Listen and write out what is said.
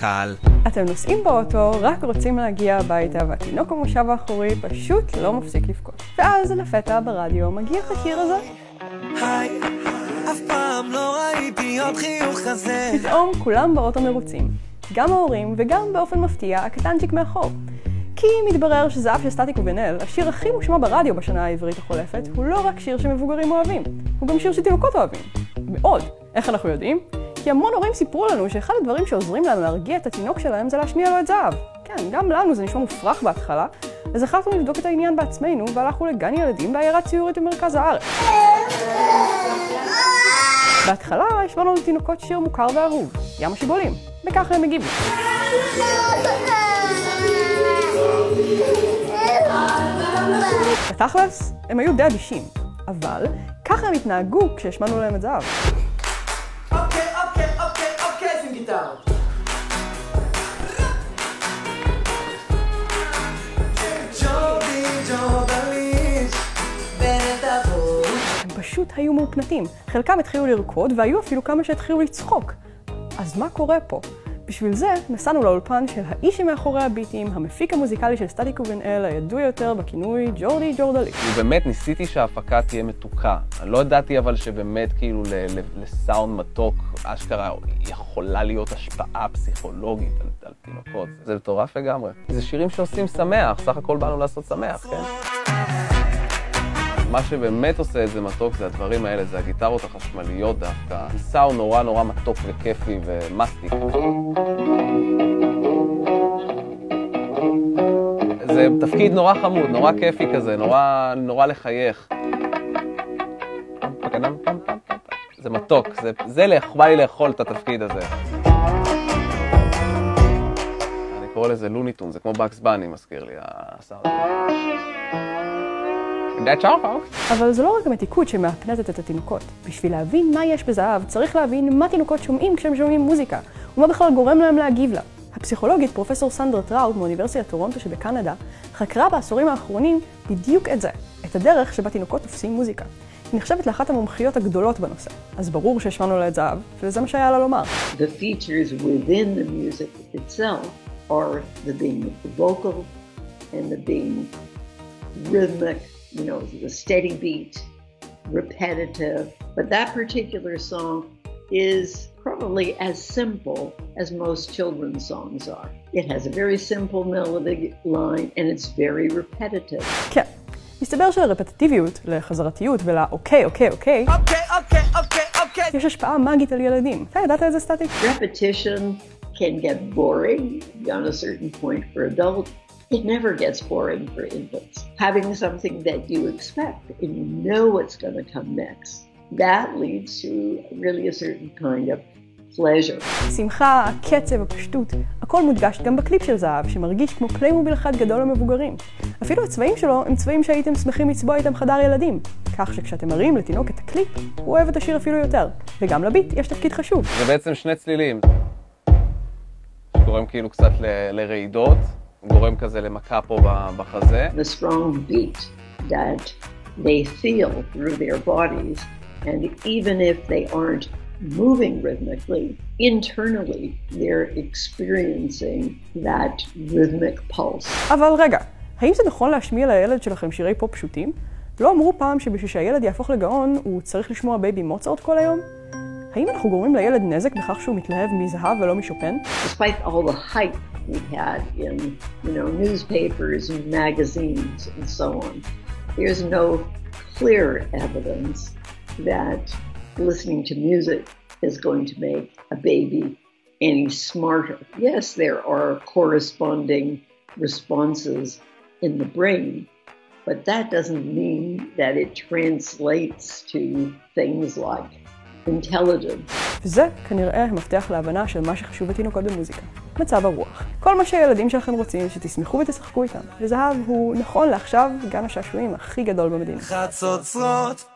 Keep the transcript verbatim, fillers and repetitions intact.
הקהל. אתם נוסעים באוטו, רק רוצים להגיע הביתה, והתינוק המושב האחורי פשוט לא מפסיק לבכות. ואז לפתע ברדיו מגיע השיר הזה. היי, אף פעם לא ראיתי עוד חיוך כזה. פתאום כולם באוטו מרוצים. גם ההורים וגם באופן מפתיע הקטנצ'יק מאחור. כי מתברר שזהב של סטטיק ובן אל, השיר הכי מושמע ברדיו בשנה העברית החולפת, הוא לא רק שיר שמבוגרים אוהבים, הוא גם שיר שתינוקות אוהבים. מאוד. איך אנחנו יודעים? כי המון הורים סיפרו לנו שאחד הדברים שעוזרים להם להרגיע את התינוק שלהם זה להשמיע לו את זהב. כן, גם לנו זה נשמע מופרך בהתחלה, אז החלטנו לבדוק את העניין בעצמנו והלכנו לגן ילדים בעיירה ציורית במרכז הארץ. בהתחלה השמענו לתינוקות שיר מוכר ואהוב, ים השיבולים, וככה הם הגיבו. בתכלס, הם היו די אדישים, אבל ככה הם התנהגו כשהשמענו להם את זהב. אוקיי, אוקיי, אוקיי, אוקיי, שים גיטרה. ג'ורדי, ג'ורדליש, בנט עבור. הם פשוט היו מאופנתים. חלקם התחילו לרקוד והיו אפילו כמה שהתחילו לצחוק. אז מה קורה פה? בשביל זה נסענו לאולפן של האיש שמאחורי הביטים, המפיק המוזיקלי של סטטיק ובן אל, הידוע יותר בכינוי ג'ורדי ג'ורדליש. ובאמת ניסיתי שההפקה תהיה מתוקה. אני לא ידעתי אבל שבאמת כאילו לסאונד מתוק, אשכרה יכולה להיות השפעה פסיכולוגית על, על תינוקות. זה מטורף לגמרי. זה שירים שעושים שמח, סך הכל באנו לעשות שמח, כן? מה שבאמת עושה את זה מתוק זה הדברים האלה, זה הגיטרות החשמליות דווקא. סאונד נורא נורא מתוק וכיפי ומסטיק. זה תפקיד נורא חמוד, נורא כיפי כזה, נורא, נורא לחייך. זה מתוק, זה, זה בא לי לאכול את התפקיד הזה. אני קורא לזה לוניטון, זה כמו בקס בני, מזכיר לי, הסאונד. אבל זה לא רק המתיקות שמאפנטת את התינוקות. בשביל להבין מה יש בזהב, צריך להבין מה תינוקות שומעים כשהם שומעים מוזיקה, ומה בכלל גורם להם להגיב לה. הפסיכולוגית פרופסור סנדרה טראוט מאוניברסיטת טורונטו שבקנדה חקרה בעשורים האחרונים בדיוק את זה, את הדרך שבה תינוקות תופסים מוזיקה. היא נחשבת לאחת המומחיות הגדולות בנושא, אז ברור שהשמענו לה את זהב, וזה מה שהיה לה לומר. The features within the music itself are the being of the vocal and the being rhythmic, you know, the steady beat, repetitive. But that particular song is probably as simple as most children's songs are. It has a very simple melodic line and it's very repetitive. כן, מסתבר שלרפטטיביות, לחזרתיות ולאוקיי, אוקיי, אוקיי, אוקיי, אוקיי, אוקיי, אוקיי. יש השפעה מאגית על ילדים. אתה ידעת את זה סטטיק? Repetition can get boring beyond a certain point for adults. It never gets boring for infants. Having something that you expect and you know what's going to come next, that leads to really a certain kind of pleasure. שמחה, הקצב, הפשטות, הכל מודגש גם בקליפ של זהב, שמרגיש כמו פליימוביל אחד גדול למבוגרים. אפילו הצבעים שלו הם צבעים שהייתם שמחים לצבוע איתם חדר ילדים. כך שכשאתם מראים לתינוק את הקליפ, הוא אוהב את השיר אפילו יותר. וגם לביט יש תפקיד חשוב. זה בעצם שני צלילים. שקוראים כאילו קצת ל- לרעידות. גורם כזה למכה פה בחזה. The strong beat that they feel through their bodies, and even if they aren't moving rhythmically, internally they're experiencing that rhythmic pulse. אבל רגע, האם זה נכון להשמיע לילד שלכם שירי פופ פשוטים? לא אמרו פעם שבשביל שהילד יהפוך לגאון הוא צריך לשמוע בייבי מוצרט כל היום? האם אנחנו גורמים לילד נזק בכך שהוא מתלהב מזהב ולא משופן? Despite all the hype we've had in, you know, newspapers and magazines and so on, there's no clear evidence that listening to music is going to make a baby any smarter. Yes, there are corresponding responses in the brain, but that doesn't mean that it translates to things like intelligence. וזה כנראה המפתח להבנה של מה שחשוב לתינוקות במוזיקה. מצב הרוח. כל מה שהילדים שלכם רוצים שתשמחו ותשחקו איתם. וזהב הוא נכון לעכשיו גם השעשועים הכי גדול במדינה. חצוצרות